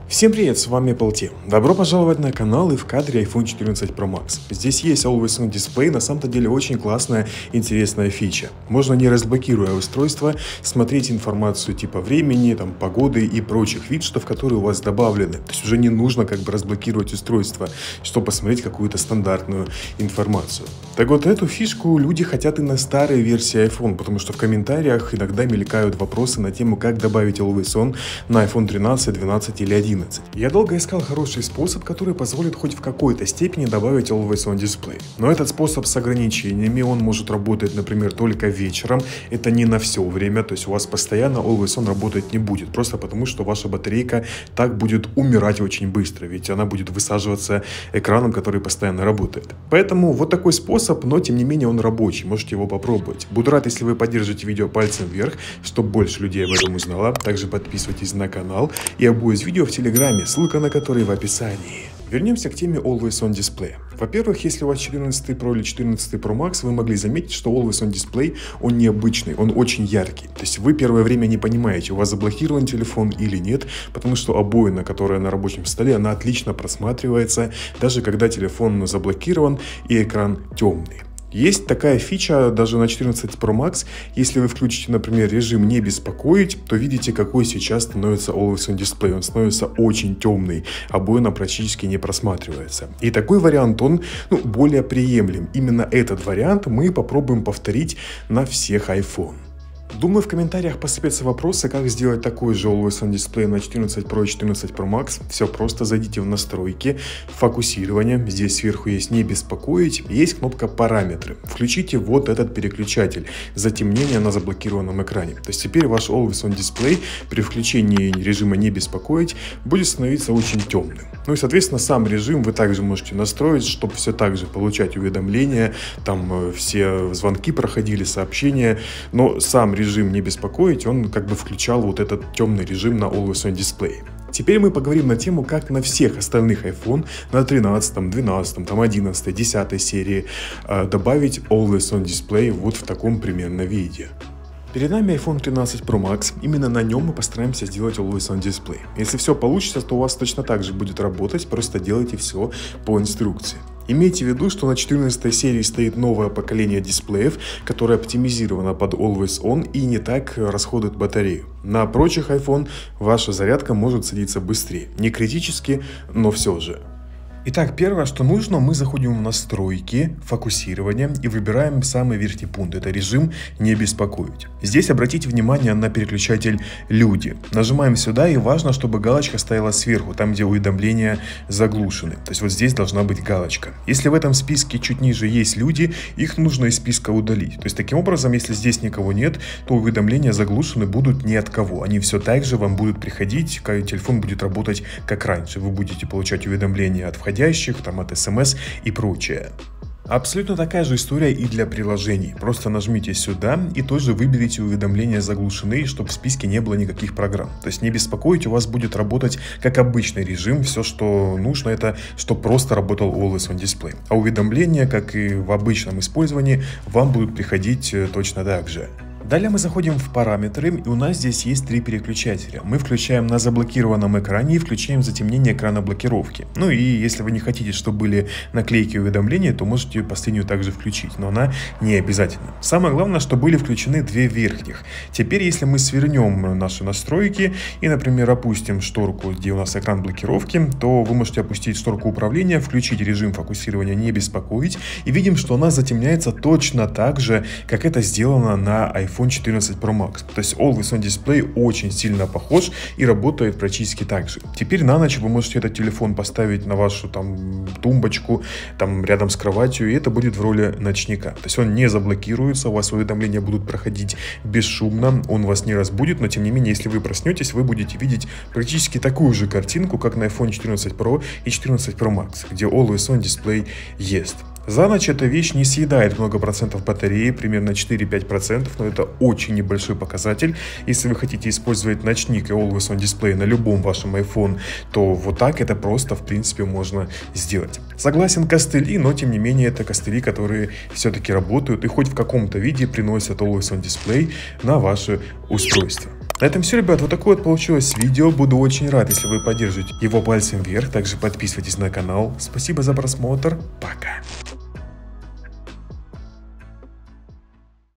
Всем привет, с вами Полте. Добро пожаловать на канал и в кадре iPhone 14 Pro Max. Здесь есть Always On Display, на самом-то деле очень классная, интересная фича. Можно, не разблокируя устройство, смотреть информацию типа времени, погоды и прочих виджетов, которые у вас добавлены. То есть уже не нужно разблокировать устройство, чтобы посмотреть какую-то стандартную информацию. Так вот, эту фишку люди хотят и на старой версии iPhone, потому что в комментариях иногда мелькают вопросы на тему, как добавить Always On на iPhone 13, 12 или 11. Я долго искал хороший способ, который позволит хоть в какой-то степени добавить Always On Display. Но этот способ с ограничениями, он может работать, например, только вечером. Это не на все время, то есть у вас постоянно Always On работать не будет. Просто потому, что ваша батарейка так будет умирать очень быстро, ведь она будет высаживаться экраном, который постоянно работает. Поэтому вот такой способ, но тем не менее он рабочий, можете его попробовать. Буду рад, если вы поддержите видео пальцем вверх, чтобы больше людей об этом узнало. Также подписывайтесь на канал и обои видео в Телеграме, ссылка на который в описании. Вернемся к теме Always On Display. Во-первых, если у вас 14 Pro или 14 Pro Max, вы могли заметить, что Always On Display, он необычный, он очень яркий. То есть вы первое время не понимаете, у вас заблокирован телефон или нет, потому что обоина, которая на рабочем столе, она отлично просматривается, даже когда телефон заблокирован и экран темный. Есть такая фича даже на 14 Pro Max, если вы включите, например, режим «Не беспокоить», то видите, какой сейчас становится Always On Display. Он становится очень темный, обоина практически не просматривается. И такой вариант, он более приемлем. Именно этот вариант мы попробуем повторить на всех iPhone. Думаю, в комментариях посыпятся вопросы, как сделать такой же Always On Display на 14 Pro и 14 Pro Max. Все просто, зайдите в настройки, фокусирование, здесь сверху есть «Не беспокоить», есть кнопка «Параметры». Включите вот этот переключатель затемнения на заблокированном экране. То есть теперь ваш Always On Display при включении режима «Не беспокоить» будет становиться очень темным. Ну и, соответственно, сам режим вы также можете настроить, чтобы все так же получать уведомления, там все звонки проходили, сообщения, но сам режим «Не беспокоить», он включал вот этот темный режим на Always On Display. Теперь мы поговорим на тему, как на всех остальных iPhone, на 13, 12, 11, 10 серии добавить Always On Display вот в таком примерно виде. Перед нами iPhone 13 Pro Max, именно на нем мы постараемся сделать Always On Display. Если все получится, то у вас точно так же будет работать, просто делайте все по инструкции. Имейте в виду, что на 14 серии стоит новое поколение дисплеев, которое оптимизировано под Always On и не так расходует батарею. На прочих iPhone ваша зарядка может садиться быстрее. Не критически, но все же. Итак, первое, что нужно, мы заходим в настройки, фокусирование и выбираем самый верхний пункт. Это режим «Не беспокоить». Здесь обратите внимание на переключатель «Люди». Нажимаем сюда, и важно, чтобы галочка стояла сверху, там, где уведомления заглушены. То есть вот здесь должна быть галочка. Если в этом списке чуть ниже есть люди, их нужно из списка удалить. То есть таким образом, если здесь никого нет, то уведомления заглушены будут ни от кого. Они все так же вам будут приходить, телефон будет работать как раньше. Вы будете получать уведомления от входящих, от смс и прочее. Абсолютно такая же история и для приложений. Просто нажмите сюда и тоже выберите уведомления заглушены, чтобы в списке не было никаких программ. То есть не беспокоить, у вас будет работать как обычный режим. Все, что нужно, это чтобы просто работал Always On Display. А уведомления, как и в обычном использовании, вам будут приходить точно так же. Далее мы заходим в параметры, и у нас здесь есть три переключателя. Мы включаем на заблокированном экране и включаем затемнение экрана блокировки. Ну и если вы не хотите, чтобы были наклейки уведомления, то можете последнюю также включить, но она не обязательна. Самое главное, что были включены две верхних. Теперь, если мы свернем наши настройки и, например, опустим шторку, где у нас экран блокировки, то вы можете опустить шторку управления, включить режим фокусирования «Не беспокоить», и видим, что она затемняется точно так же, как это сделано на iPhone 14 Pro Max. То есть Always On Display очень сильно похож и работает практически так же. Теперь на ночь вы можете этот телефон поставить на вашу тумбочку, рядом с кроватью, и это будет в роли ночника. То есть он не заблокируется, у вас уведомления будут проходить бесшумно, он вас не разбудит, но тем не менее, если вы проснетесь, вы будете видеть практически такую же картинку, как на iPhone 14 Pro и 14 Pro Max, где Always On Display есть. За ночь эта вещь не съедает много процентов батареи, примерно 4-5%, но это очень небольшой показатель. Если вы хотите использовать ночник и Always On Display на любом вашем iPhone, то вот так это просто, в принципе, можно сделать. Согласен, костыли, но тем не менее это костыли, которые все-таки работают и хоть в каком-то виде приносят Always On Display на ваше устройство. На этом все, ребят. Вот такое вот получилось видео. Буду очень рад, если вы поддержите его пальцем вверх. Также подписывайтесь на канал. Спасибо за просмотр. Пока.